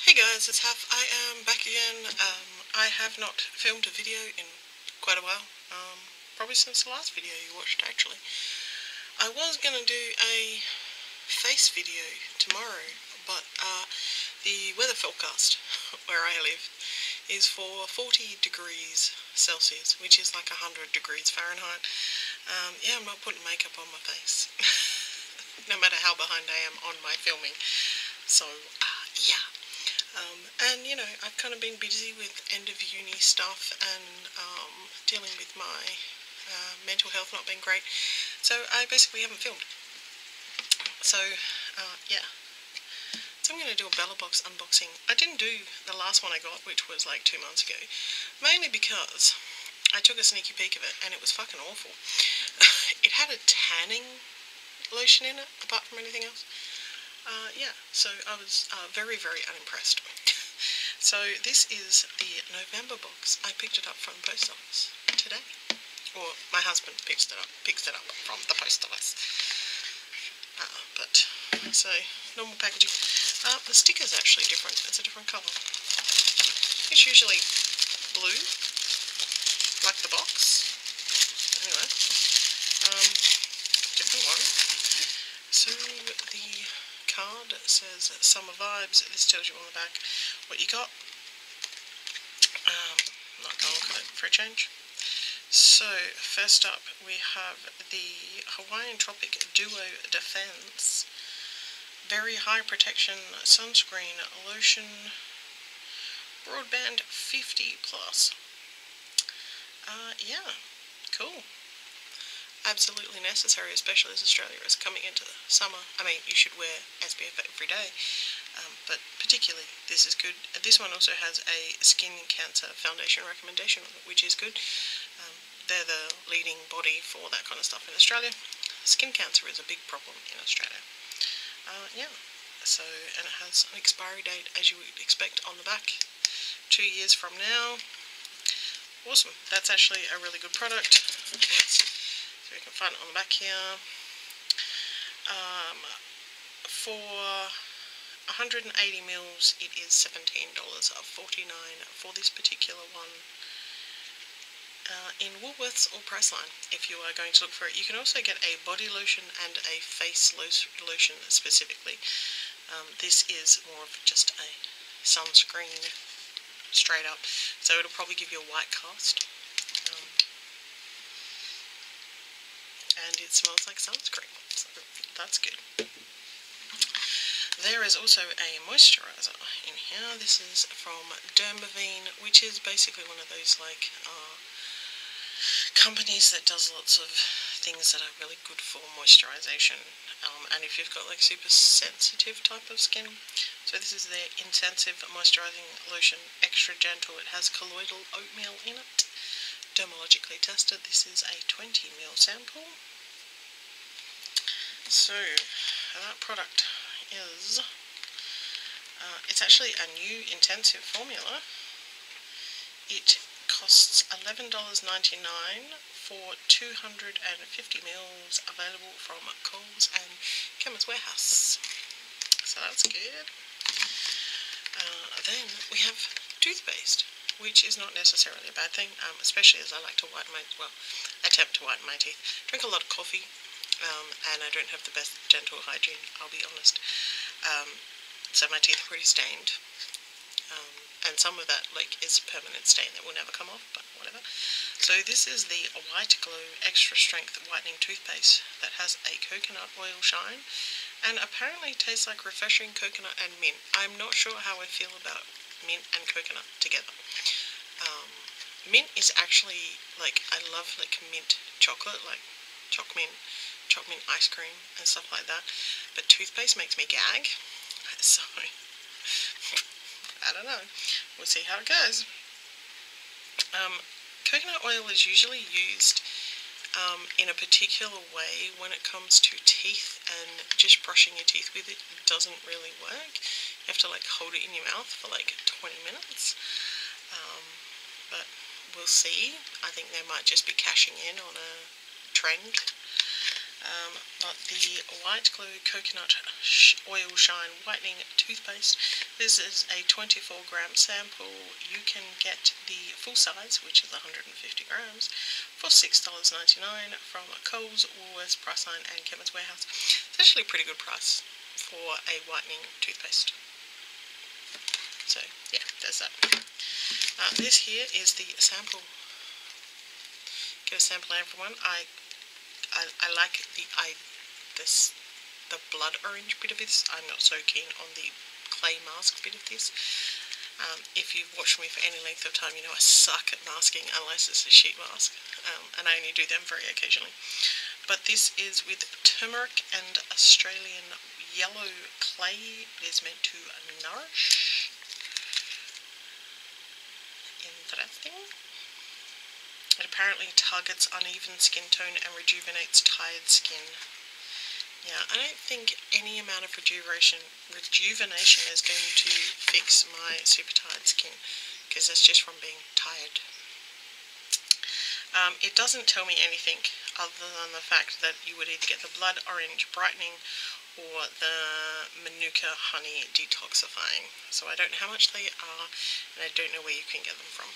Hey guys, it's Haf. I am back again. I have not filmed a video in quite a while. Probably since the last video you watched, actually. I was going to do a face video tomorrow, but the weather forecast where I live is for 40 degrees Celsius, which is like 100 degrees Fahrenheit. Yeah, I'm not putting makeup on my face, no matter how behind I am on my filming. So, yeah. And you know, I've kind of been busy with end of uni stuff and dealing with my mental health not being great, so I basically haven't filmed. So yeah, so I'm going to do a BellaBox unboxing. I didn't do the last one I got, which was like 2 months ago, mainly because I took a sneaky peek of it and it was fucking awful. It had a tanning lotion in it, apart from anything else. Yeah, so I was very, very unimpressed. So this is the November box. I picked it up from the post office today. Or my husband picks it up from the post office. So, normal packaging. The sticker's actually different. It's a different colour. It's usually blue, like the box. Anyway, different one. So the card says summer vibes. This tells you on the back what you got. I'm not going to look at it for a change. So first up we have the Hawaiian Tropic Duo Defense Very High Protection Sunscreen Lotion Broadband 50 Plus. Yeah, cool. Absolutely necessary, especially as Australia is coming into the summer. I mean, you should wear SPF every day, but particularly this is good. This one also has a skin cancer foundation recommendation on it, which is good. They're the leading body for that kind of stuff in Australia. Skin cancer is a big problem in Australia. Yeah, so, and it has an expiry date, as you would expect, on the back, 2 years from now. Awesome. That's actually a really good product. So you can find it on the back here. For 180 mils, it is $17.49 for this particular one. In Woolworths or Priceline, if you are going to look for it. You can also get a body lotion and a face lotion specifically. This is more of just a sunscreen straight up, so it'll probably give you a white cast. And it smells like sunscreen, so that's good. There is also a moisturizer in here. This is from Dermaveen, which is basically one of those like companies that does lots of things that are really good for moisturization, and if you've got like super sensitive type of skin. So this is their intensive moisturizing lotion, extra gentle. It has colloidal oatmeal in it, dermologically tested. This is a 20 ml sample. So that product is it's actually a new intensive formula. It costs $11.99 for 250 mils, available from Coles and Chemist Warehouse. So that's good. Then we have toothpaste, which is not necessarily a bad thing, especially as I like to whiten my, well, attempt to whiten my teeth. Drink a lot of coffee, and I don't have the best dental hygiene, I'll be honest. So my teeth are pretty stained. And some of that like is permanent stain that will never come off, but whatever. So this is the White Glow Extra Strength Whitening Toothpaste that has a coconut oil shine, and apparently tastes like refreshing coconut and mint. I'm not sure how I feel about mint and coconut together. Mint is actually, like, I love like mint chocolate, like choc mint ice cream and stuff like that, but toothpaste makes me gag, so I don't know. We'll see how it goes. Coconut oil is usually used in a particular way when it comes to teeth, and just brushing your teeth with it doesn't really work. You have to like hold it in your mouth for like 20 minutes. But we'll see. I think they might just be cashing in on a trend. But the White Glue Coconut Oil Shine Whitening Toothpaste. This is a 24-gram sample. You can get the full size, which is 150 grams, for $6.99 from Coles, Woolworths, Priceline and Chemist Warehouse. It's actually a pretty good price for a whitening toothpaste. So yeah, there's that. This here is the sample. Get a sample, everyone. I like the blood orange bit of this. I'm not so keen on the clay mask bit of this. If you've watched me for any length of time, you know I suck at masking unless it's a sheet mask, and I only do them very occasionally. But this is with turmeric and Australian yellow clay. It is meant to nourish. Interesting. It apparently targets uneven skin tone and rejuvenates tired skin. Yeah, I don't think any amount of rejuvenation is going to fix my super tired skin, because that's just from being tired. It doesn't tell me anything other than the fact that you would either get the blood orange brightening or the Manuka honey detoxifying. So I don't know how much they are, and I don't know where you can get them from.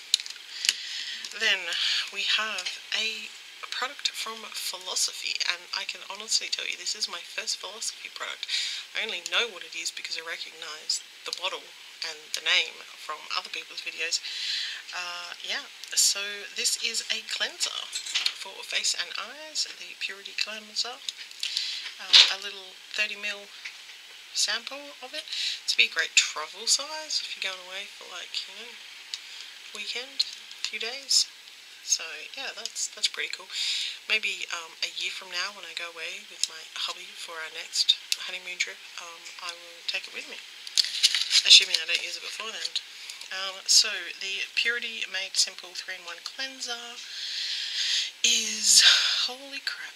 Then we have a product from Philosophy, and I can honestly tell you this is my first Philosophy product. I only know what it is because I recognise the bottle and the name from other people's videos. Yeah, so this is a cleanser for face and eyes, the Purity Cleanser. A little 30ml sample of it. It's be a great travel size if you're going away for, like, you know, weekend, few days. So yeah, that's pretty cool. Maybe a year from now, when I go away with my hubby for our next honeymoon trip, I will take it with me, assuming I don't use it before then. So the Purity Made Simple 3-in-1 cleanser is, holy crap.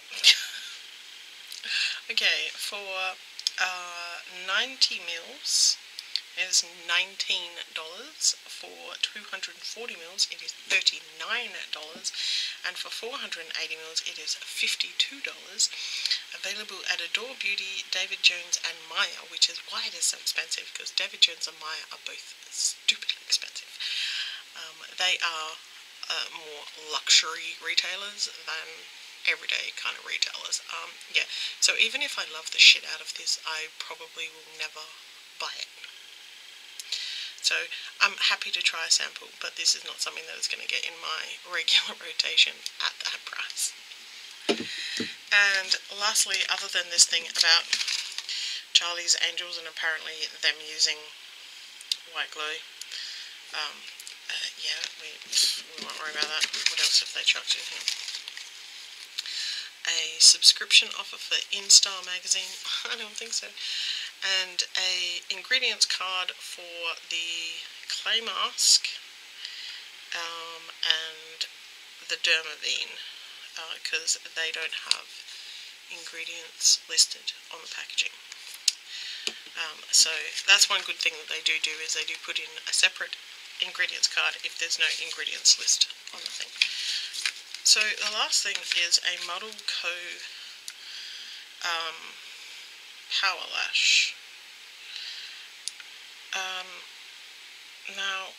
Okay, for 90 mils is $19. For 240 mils it is $39, and for 480 mils it is $52. Available at Adore Beauty, David Jones and Maya, which is why it is so expensive, because David Jones and Maya are both stupidly expensive. They are more luxury retailers than everyday kind of retailers. Yeah, so even if I love the shit out of this, I probably will never buy it. So I'm happy to try a sample, but this is not something that is going to get in my regular rotation at that price. And lastly, other than this thing about Charlie's Angels and apparently them using white glue, yeah, we won't worry about that. What else have they chucked in here? A subscription offer for InStar magazine. I don't think so. And a ingredients card for the clay mask and the Dermavine, because they don't have ingredients listed on the packaging. So that's one good thing that they do is they do put in a separate ingredients card if there's no ingredients list on the thing. So the last thing is a Model Co. Power Lash. Now,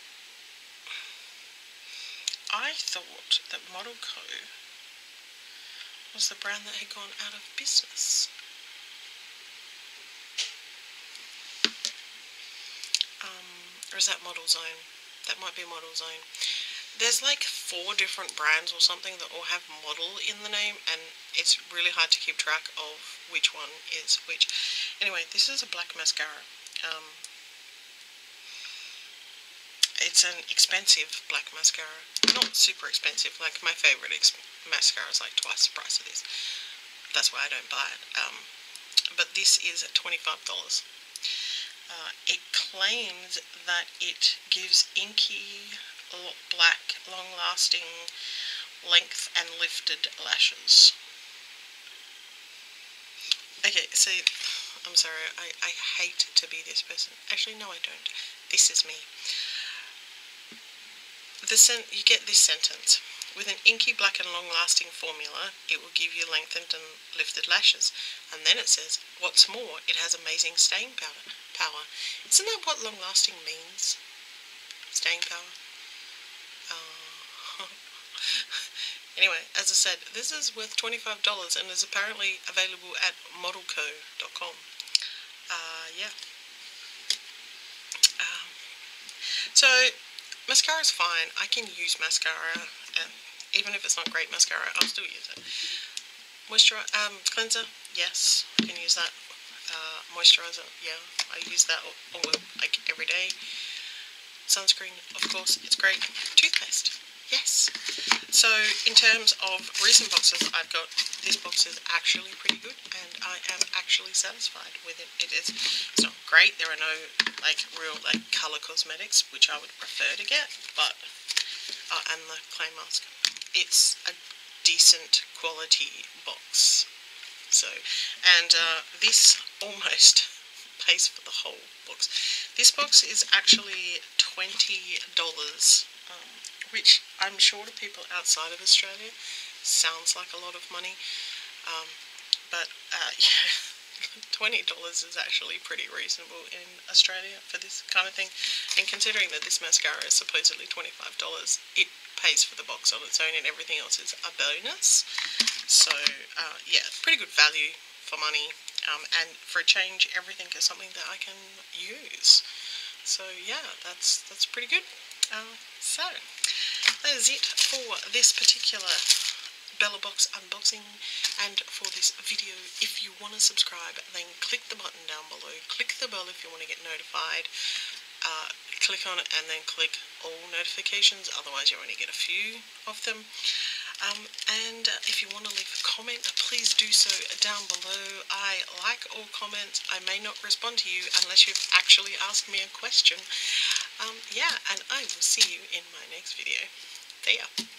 I thought that Model Co. was the brand that had gone out of business. Or is that Model Zone? That might be Model Zone. There's like 4 different brands or something that all have model in the name, and it's really hard to keep track of which one is which. Anyway, this is a black mascara. It's an expensive black mascara. Not super expensive, like my favourite mascara is like twice the price of this. That's why I don't buy it. But this is at $25. It claims that it gives inky, black, long-lasting, length and lifted lashes. Okay, so, I'm sorry, I hate to be this person. Actually, no I don't. This is me. You get this sentence. With an inky black and long-lasting formula, it will give you lengthened and lifted lashes. And then it says, what's more, it has amazing staying power. Isn't that what long-lasting means? Staying power? Anyway, as I said, this is worth $25 and is apparently available at modelco.com. Yeah. So, mascara's fine. I can use mascara, even if it's not great mascara, I'll still use it. Cleanser, yes, I can use that. Moisturizer, yeah, I use that like every day. Sunscreen, of course, it's great. Toothpaste, yes. So, in terms of recent boxes I've got, this box is actually pretty good, and I am actually satisfied with it. It's not great. There are no real colour cosmetics, which I would prefer to get, but and the clay mask. It's a decent quality box. So, and this almost pays for the whole box. This box is actually $20, which I'm sure to people outside of Australia sounds like a lot of money, but yeah, $20 is actually pretty reasonable in Australia for this kind of thing, and considering that this mascara is supposedly $25, it pays for the box on its own, and everything else is a bonus. So yeah, pretty good value for money, and for a change, everything is something that I can use. So yeah, that's pretty good. So that is it for this particular BellaBox unboxing and for this video. If you want to subscribe, then click the button down below, click the bell if you want to get notified, click on it and then click all notifications, otherwise you only get a few of them. And if you want to leave a comment, please do so down below. I like all comments. I may not respond to you unless you've actually asked me a question. Yeah, and I will see you in my next video. See ya.